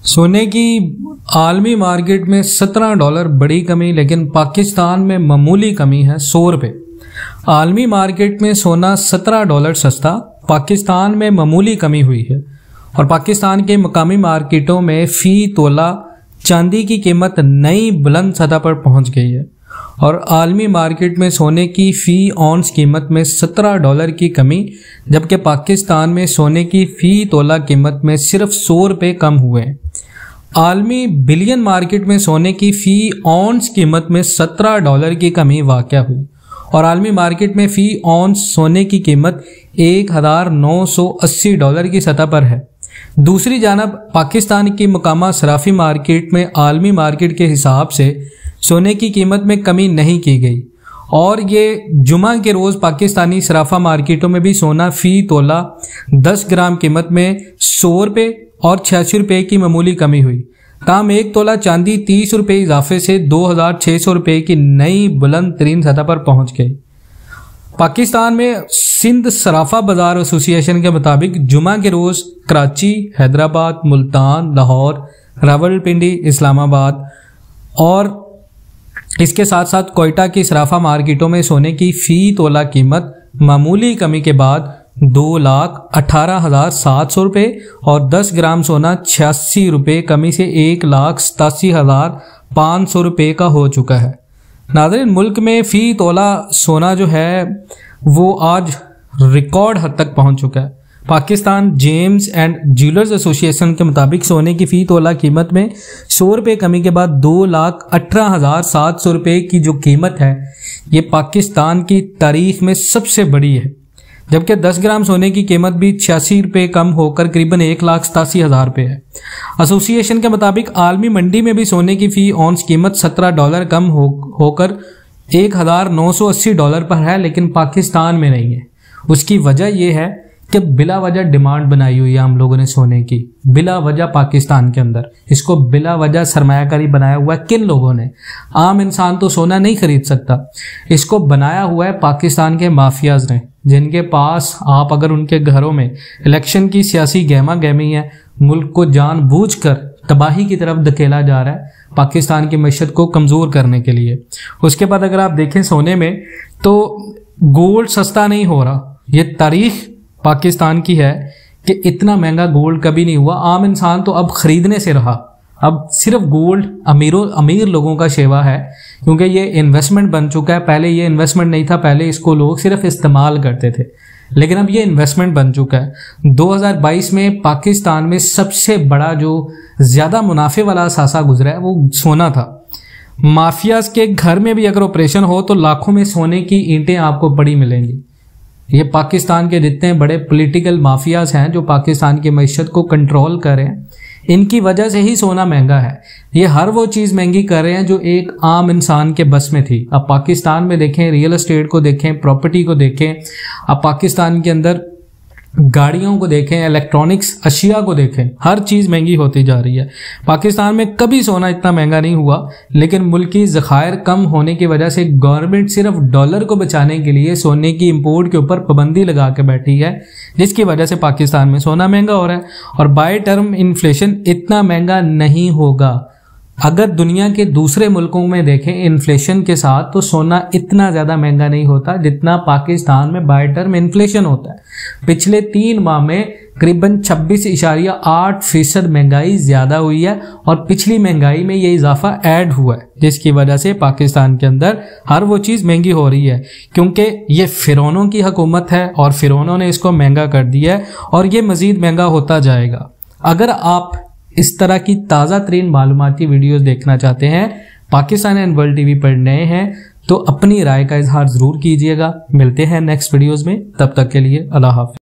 सोने की आलमी मार्केट में $17 बड़ी कमी, लेकिन पाकिस्तान में मामूली कमी है ₹100। आलमी मार्केट में सोना $17 सस्ता, पाकिस्तान में मामूली कमी हुई है और पाकिस्तान के मकामी मार्केटों में फी तोला चांदी की कीमत नई बुलंद सतह पर पहुंच गई है और आलमी मार्केट में सोने की फी औंस कीमत में $17 की कमी, जबकि पाकिस्तान में सोने की फी तोला कीमत में सिर्फ ₹100 कम हुए हैं। आलमी बिलियन मार्केट में सोने की फी औंस कीमत में $17 की कमी वाक़या हुई और आलमी मार्केट में फी औंस सोने की कीमत $1980 की सतह पर है। दूसरी जानब पाकिस्तान की मकामा सराफी मार्केट में आलमी मार्केट के हिसाब से सोने की कीमत में कमी नहीं की गई और ये जुमा के रोज़ पाकिस्तानी सराफा मार्केटों में भी सोना फ़ी तोला 10 ग्राम कीमत में ₹100 और ₹86 की मामूली कमी हुई। ताहम 1 तोला चांदी ₹30 इजाफे से ₹2600 की नई बुलंद तरीन सतह पर पहुंच गई। पाकिस्तान में सिंध सराफा बाजार एसोसिएशन के मुताबिक जुमा के रोज़ कराची, हैदराबाद, मुल्तान, लाहौर, रावलपिंडी, इस्लामाबाद और इसके साथ साथ कोयटा की सराफा मार्केटों में सोने की फ़ी तोला कीमत मामूली कमी के बाद ₹2,18,700 और 10 ग्राम सोना ₹86 कमी से ₹1,87,500 का हो चुका है। नाज़रीन, मुल्क में फ़ी तोला सोना जो है वो आज रिकॉर्ड हद तक पहुंच चुका है। Pakistan gems and jewellers association के मुताबिक सोने की फ़ी तोला कीमत में ₹100 कमी के बाद ₹2,18,700 की जो कीमत है ये पाकिस्तान की तारीख में सबसे बड़ी है, जबकि 10 ग्राम सोने की कीमत भी ₹86 कम होकर करीबन ₹1,87,000 है। एसोसिएशन के मुताबिक आलमी मंडी में भी सोने की फ़ी औंस कीमत $17 कम होकर $1,980 पर है, लेकिन पाकिस्तान में नहीं है। उसकी वजह यह है कि बिला वजह डिमांड बनाई हुई है हम लोगों ने सोने की, बिला वजह पाकिस्तान के अंदर। इसको बिला वजह सरमायाकारी बनाया हुआ है किन लोगों ने? आम इंसान तो सोना नहीं खरीद सकता, इसको बनाया हुआ है पाकिस्तान के माफियाज ने, जिनके पास आप अगर उनके घरों में इलेक्शन की सियासी गहमा गहमी है, मुल्क को जानबूझकर तबाही की तरफ धकेला जा रहा है पाकिस्तान की मईशत को कमज़ोर करने के लिए। उसके बाद अगर आप देखें सोने में तो गोल्ड सस्ता नहीं हो रहा। ये तारीख पाकिस्तान की है कि इतना महंगा गोल्ड कभी नहीं हुआ। आम इंसान तो अब खरीदने से रहा, अब सिर्फ गोल्ड अमीर लोगों का शेवा है, क्योंकि ये इन्वेस्टमेंट बन चुका है। पहले ये इन्वेस्टमेंट नहीं था, पहले इसको लोग सिर्फ इस्तेमाल करते थे, लेकिन अब ये इन्वेस्टमेंट बन चुका है। 2022 में पाकिस्तान में सबसे बड़ा जो ज़्यादा मुनाफे वाला असासा गुजरा है वो सोना था। माफियाज के घर में भी अगर ऑपरेशन हो तो लाखों में सोने की ईंटें आपको पड़ी मिलेंगी। ये पाकिस्तान के जितने बड़े पॉलिटिकल माफियाज हैं जो पाकिस्तान की मईशत को कंट्रोल कर रहे हैं, इनकी वजह से ही सोना महंगा है। ये हर वो चीज़ महंगी कर रहे हैं जो एक आम इंसान के बस में थी। अब पाकिस्तान में देखें, रियल एस्टेट को देखें, प्रॉपर्टी को देखें, अब पाकिस्तान के अंदर गाड़ियों को देखें, इलेक्ट्रॉनिक्स अशिया को देखें, हर चीज़ महंगी होती जा रही है। पाकिस्तान में कभी सोना इतना महंगा नहीं हुआ, लेकिन मुल्की ज़खायर कम होने की वजह से गवर्नमेंट सिर्फ डॉलर को बचाने के लिए सोने की इंपोर्ट के ऊपर पाबंदी लगा के बैठी है, जिसकी वजह से पाकिस्तान में सोना महंगा हो रहा है। और बाय टर्म इन्फ्लेशन इतना महंगा नहीं होगा। अगर दुनिया के दूसरे मुल्कों में देखें इन्फ्लेशन के साथ, तो सोना इतना ज़्यादा महंगा नहीं होता जितना पाकिस्तान में बाय टर्म इन्फ्लेशन होता है। पिछले 3 माह में करीबन 26.8% महंगाई ज़्यादा हुई है और पिछली महंगाई में ये इजाफा ऐड हुआ है, जिसकी वजह से पाकिस्तान के अंदर हर वो चीज़ महंगी हो रही है, क्योंकि ये फ़िरौनों की हुकूमत है और फ़िरौनों ने इसको महंगा कर दिया है और ये मज़ीद महंगा होता जाएगा। अगर आप इस तरह की ताज़ा तरीन मालूमाती वीडियोस देखना चाहते हैं, पाकिस्तान एंड वर्ल्ड टीवी पर नए हैं तो अपनी राय का इजहार ज़रूर कीजिएगा। मिलते हैं नेक्स्ट वीडियोस में, तब तक के लिए अल्लाह हाफ़िज़।